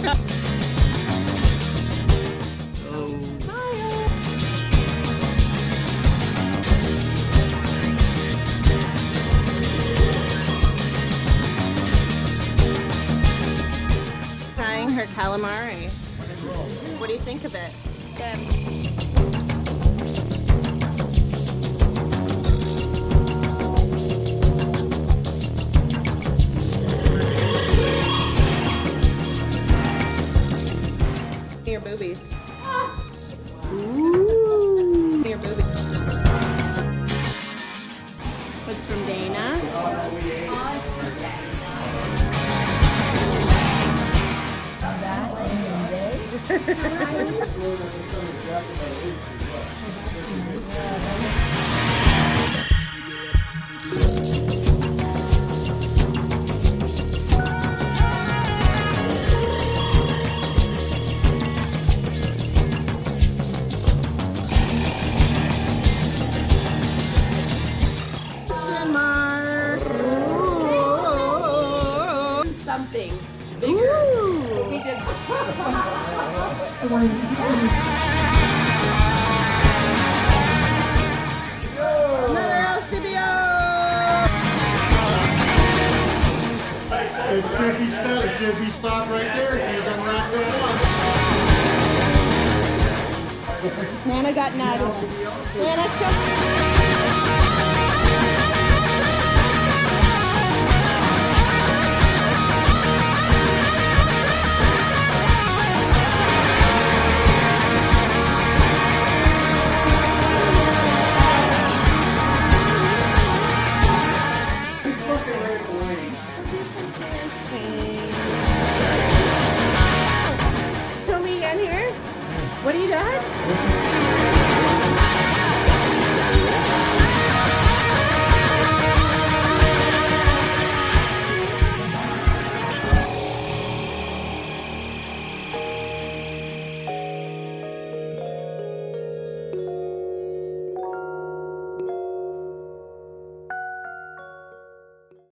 Trying her calamari. What do you think of it? Good. Your boobies. Ooh. Your boobies. What's from Dana? Something bigger. Ooh. We did Another LCBO! It should be stopped right there. She's unwrapped it up. Nana got nutty. Nana, show. Show me again here. What do you got?